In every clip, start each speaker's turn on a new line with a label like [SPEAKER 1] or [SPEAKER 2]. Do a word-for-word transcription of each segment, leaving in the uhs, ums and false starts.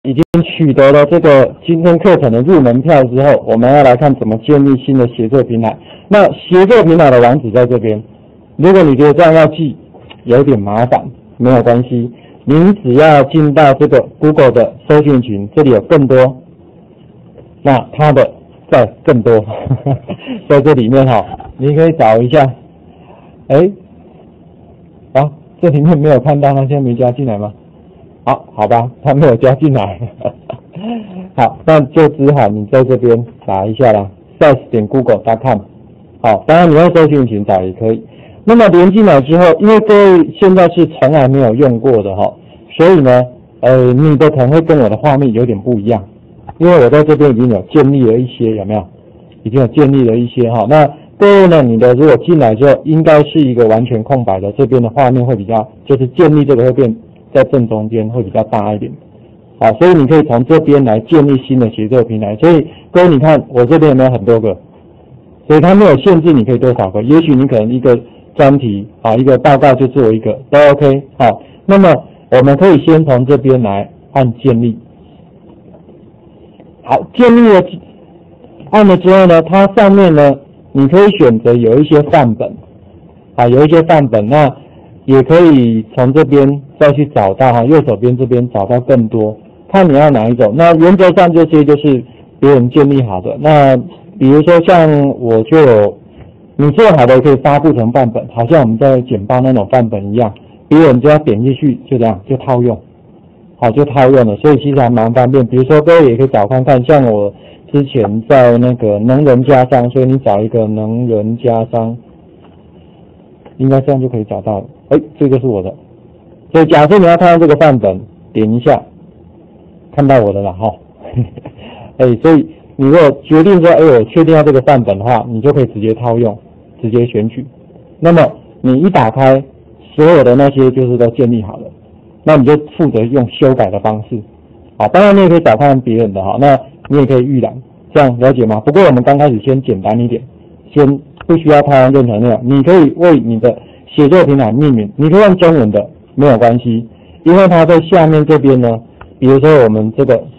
[SPEAKER 1] 已经取得了这个今天课程的入门票之后，我们要来看怎么建立新的协作平台。那协作平台的网址在这边，如果你觉得这样要记有点麻烦，没有关系，您只要进到这个 Google 的搜寻群，这里有更多，那它的在更多，在这里面哈，你可以找一下，哎，啊，这里面没有看到，它现在没加进来吗？好，好吧，他没有加进来。好，那就只好你在这边打一下啦 ，sales 点 google 点 com。好，当然你用搜寻群找也可以。那么连进来之后，因为各位现在是从来没有用过的哈，所以呢，呃，你的可能会跟我的画面有点不一样，因为我在这边已经有建立了一些，有没有？已经有建立了一些哈。那各位呢，你的如果进来之后，应该是一个完全空白的，这边的画面会比较，就是建立这个会变。在正中间会比较大一点，好，所以你可以从这边来建立新的协作平台。所以各位你看我这边有没有很多个，所以它没有限制你可以多少个，也许你可能一个专题啊一个报告就做一个都 OK。 好，那么我们可以先从这边来按建立。好，建立了按了之后呢，它上面呢你可以选择有一些范本啊，有一些范本，那也可以从这边再去找到哈，右手边这边找到更多，看你要哪一种。那原则上这些就是别人建立好的。那比如说像我就有，你做好的可以发布成范本，好像我们在简报那种范本一样，别人只要点进去就这样就套用，好就套用了，所以其实还蛮方便。比如说各位也可以找看看，像我之前在那个能人家商，所以你找一个能人家商，应该这样就可以找到了。哎，这个是我的。所以假设你要看到这个范本，点一下，看到我的了哈。哎，所以你如果决定说，哎，我确定要这个范本的话，你就可以直接套用，直接选取。那么你一打开，所有的那些就是都建立好了，那你就负责用修改的方式。好，当然你也可以找看别人的哈，那你也可以预览，这样了解吗？不过我们刚开始先简单一点，先不需要套用任何内容，你可以为你的写作平台命名，你可以用中文的。没有关系，因为它在下面这边呢，比如说我们这个，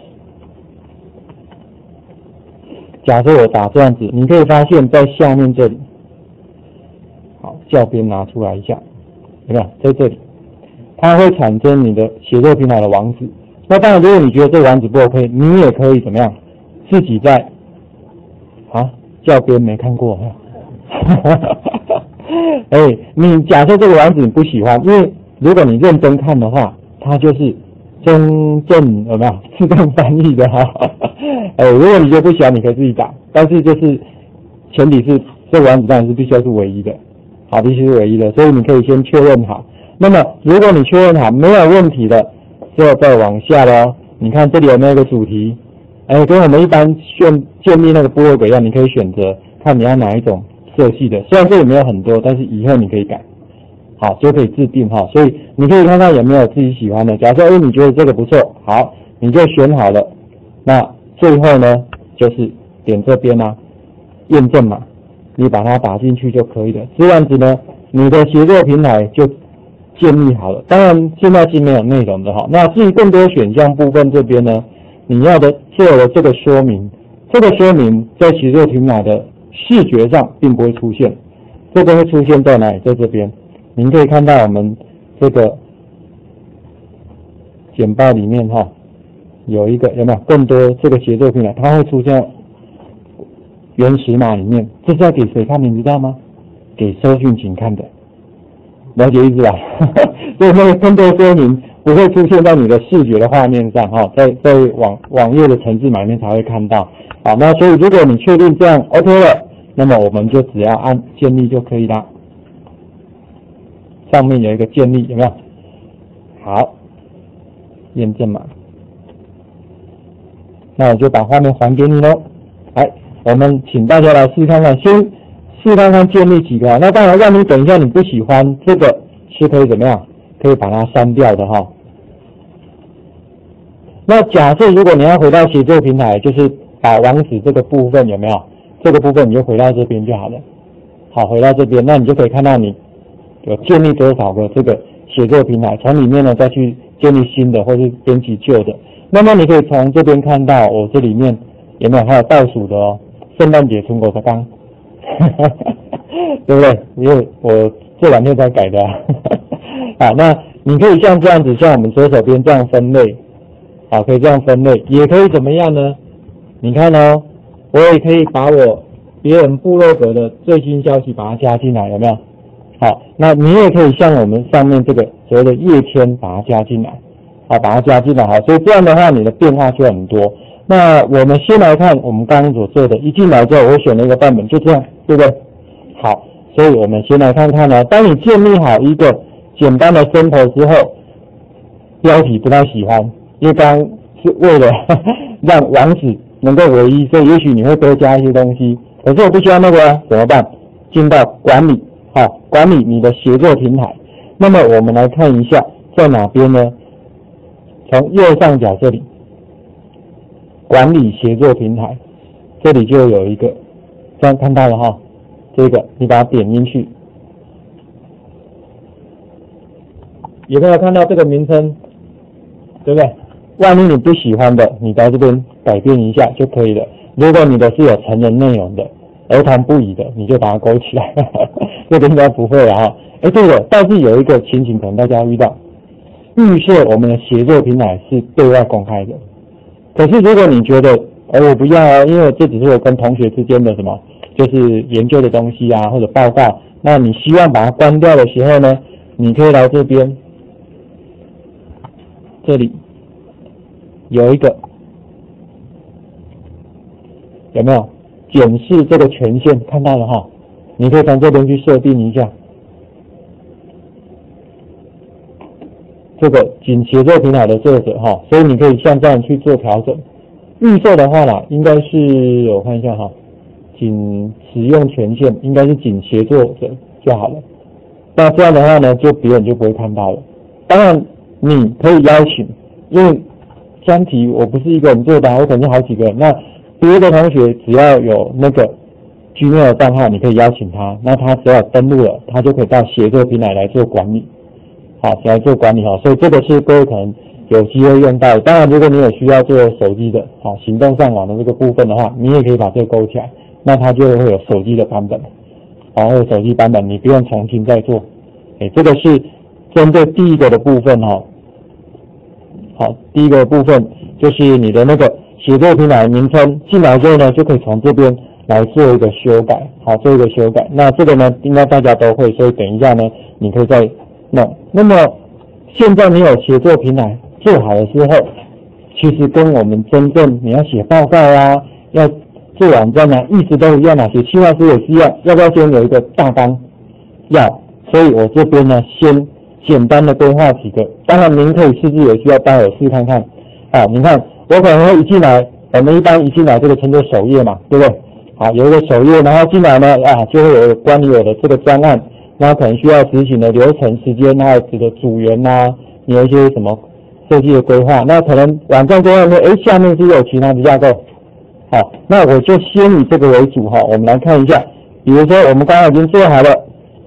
[SPEAKER 1] 假设我打这样子，你可以发现在下面这里，好，校边拿出来一下，有没有？在这里，它会产生你的写作平台的网址。那当然，如果你觉得这个网址不 OK， 你也可以怎么样？自己在啊，校边没看过，哎，你假设这个网址你不喜欢，因为如果你认真看的话，它就是真正有没有自动翻译的哈？哎，如果你觉得不喜欢，你可以自己打，但是就是前提是这个网址当然是必须要是唯一的，好，必须是唯一的，所以你可以先确认好。那么如果你确认好没有问题的，就再往下咯。你看这里有没有一个主题？哎，跟我们一般建建立那个部落格一样，你可以选择看你要哪一种色系的，虽然这里没有很多，但是以后你可以改。好，就可以制定哈，所以你可以看看有没有自己喜欢的。假设哎你觉得这个不错，好，你就选好了。那最后呢，就是点这边啊，验证码，你把它打进去就可以了。这样子呢，你的协作平台就建立好了。当然现在是没有内容的哈。那至于更多选项部分这边呢，你要的做了这个说明，这个说明在协作平台的视觉上并不会出现，这个会出现在哪里？在这边。您可以看到我们这个简报里面哈，有一个有没有更多这个协作平台，它会出现原始码里面，这是要给谁看你知道吗？给搜寻群看的，了解意思吧？所以那个更多说明不会出现在你的视觉的画面上哈，在在网网页的程式码里面才会看到。好，那所以如果你确定这样 OK 了，那么我们就只要按建立就可以啦。上面有一个建立，有没有？好，验证码。那我就把画面还给你喽。来，我们请大家来试看看，先试看看建立几个。那当然，让你等一下你不喜欢这个是可以怎么样？可以把它删掉的哈。那假设如果你要回到协作平台，就是把网址这个部分有没有？这个部分你就回到这边就好了。好，回到这边，那你就可以看到你有建立多少个这个写作平台，从里面呢再去建立新的或是编辑旧的。 那么你可以从这边看到，我、哦、这里面有没有还有倒数的哦？圣诞节春果才刚，对不对？因为我这两天才改的啊。好，那你可以像这样子，像我们左手边这样分类，好，可以这样分类，也可以怎么样呢？你看哦，我也可以把我别人部落格的最新消息把它加进来，有没有？好，那你也可以像我们上面这个所谓的页签把它加进来，好，把它加进来，好，所以这样的话你的变化就很多。那我们先来看我们刚刚所做的，一进来之后我选了一个范本，就这样，对不对？好，所以我们先来看看呢，当你建立好一个简单的生头之后，标题不太喜欢，因为刚刚是为了让网址能够唯一，所以也许你会多加一些东西。可是我不需要那个、啊、怎么办？进到管理，好，管理你的协作平台。那么我们来看一下在哪边呢？从右上角这里，管理协作平台，这里就有一个，这样看到了哈，这个你把它点进去，有没有看到这个名称？对不对？万一你不喜欢的，你在这边改变一下就可以了。如果你的是有成人内容的、儿童不宜的，你就把它勾起来。这个应该不会了哈。哎，对了，但是有一个情形可能大家遇到，预设我们的协作平台是对外公开的。可是如果你觉得，哎，我不要啊，因为这只是我跟同学之间的什么，就是研究的东西啊，或者报告，那你希望把它关掉的时候呢，你可以来这边，这里有一个，有没有检视这个权限？看到了哈，你可以从这边去设定一下。这个仅协作平台的作者哈，所以你可以像这样去做调整。预设的话啦，应该是我看一下哈，仅使用权限应该是仅协作者就好了。那这样的话呢，就别人就不会看到了。当然你可以邀请，因为专题我不是一个人做的，我可能是好几个人。那别的同学只要有那个 Gmail 账号，你可以邀请他，那他只要登录了，他就可以到协作平台来做管理。好，来做管理哈，所以这个是各位可能有机会用到的。当然，如果你有需要做手机的，好，行动上网的这个部分的话，你也可以把这个勾起来，那它就会有手机的版本，好，会有手机版本，你不用重新再做。哎，这个是针对第一个的部分哈。好，第一个部分就是你的那个协作平台名称进来之后呢，就可以从这边来做一个修改，好，做一个修改。那这个呢，应该大家都会，所以等一下呢，你可以再弄。那么现在你有协作平台做好的时候，其实跟我们真正你要写报告啊，要做网站啊，意思都一样啊，写企划书也是一样，要不要先有一个大纲？要，所以我这边呢，先简单的规划几个，当然您可以试试，有需要待会试看看。啊，你看我可能会一进来，我们一般一进来这个称作首页嘛，对不对？好，有一个首页，然后进来呢，啊，就会有关于我的这个专案。那可能需要执行的流程、时间，还有这个组员呐、啊，你有一些什么设计的规划。那可能网站规划面，哎，下面是有其他的架构。好，那我就先以这个为主哈。我们来看一下，比如说我们刚刚已经做好了，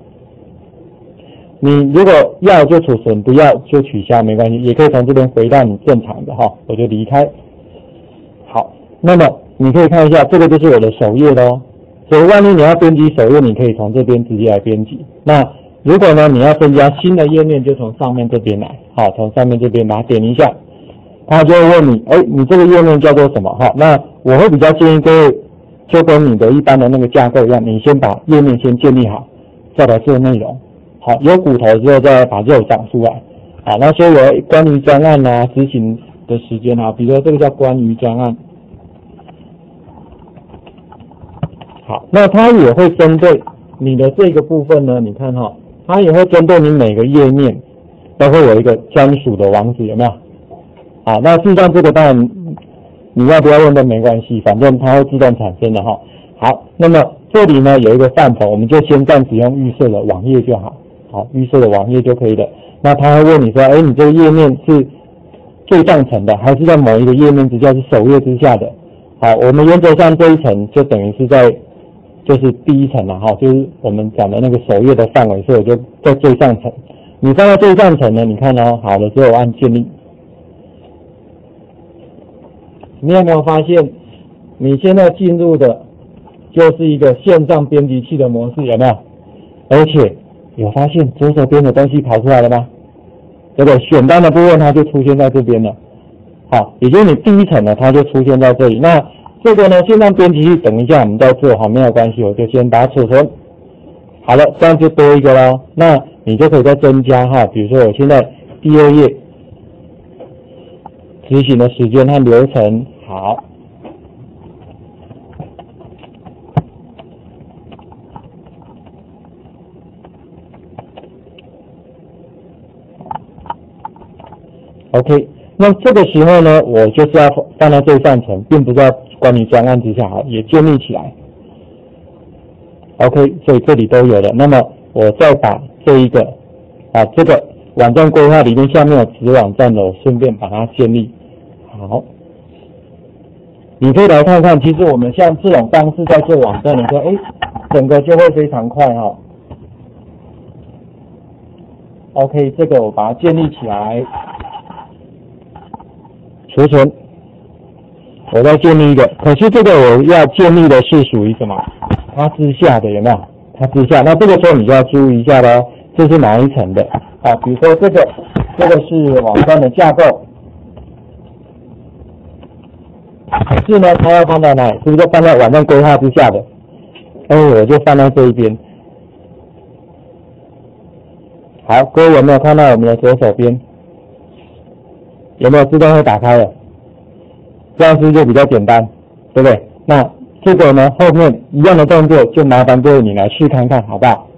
[SPEAKER 1] 你如果要就储存，不要就取消，没关系，也可以从这边回到你正常的哈，我就离开。好，那么你可以看一下，这个就是我的首页咯。所以万一你要编辑首页，你可以从这边直接来编辑。那如果呢你要增加新的页面，就从上面这边来，好，从上面这边把它点一下，他就会问你，哎，你这个页面叫做什么？哈，那我会比较建议各位，就跟你的一般的那个架构一样，你先把页面先建立好，再来做内容。好，有骨头之后再把肉长出来。好，那所以有关于专案啊，执行的时间啊，比如说这个叫关于专案。好，那它也会针对你的这个部分呢，你看哈、哦，它也会针对你每个页面都会有一个专属的网址，有没有？好，那事实上这个当然你要不要用都没关系，反正它会自动产生的哈、哦。好，那么这里呢有一个范本，我们就先暂时用预设的网页就好，好，预设的网页就可以了。那他会问你说，哎，你这个页面是最上层的，还是在某一个页面之下是首页之下的？好，我们原则上这一层就等于是在就是第一层了哈，就是我们讲的那个首页的范围，所以我就在最上层。你放在最上层呢，你看哦，好了之后我按建立， 你有没有发现，你现在进入的就是一个线上编辑器的模式，有没有？而且有发现左手边的东西跑出来了吗？对不对？选单的部分它就出现在这边了。好，也就是你第一层呢，它就出现在这里。那这个呢，线上编辑器等一下我们再做，好，没有关系，我就先把它储存。好了，这样就多一个咯。那你就可以再增加哈，比如说我现在第二页执行的时间和流程，好。OK， 那这个时候呢，我就是要放在最上层，并不是要管理专案之下，好，也建立起来。OK， 所以这里都有了。那么我再把这一个啊，这个网站规划里面下面有子网站的，我顺便把它建立好。你可以来看看，其实我们像这种方式在做网站的时候，哎，整个就会非常快哈。OK， 这个我把它建立起来。储存，我再建立一个，可是这个我要建立的是属于什么？它之下的有没有？它之下，那这个时候你就要注意一下咯，这是哪一层的？啊，比如说这个，这个是网站的架构，可是呢，它要放在哪里？是不是放在网站规划之下的？哎，我就放在这一边。好，各位有没有看到我们的左手边？有没有自动会打开了？这样是不是就比较简单，对不对？那这个呢，后面一样的动作，就麻烦各位你来试看看，好不好？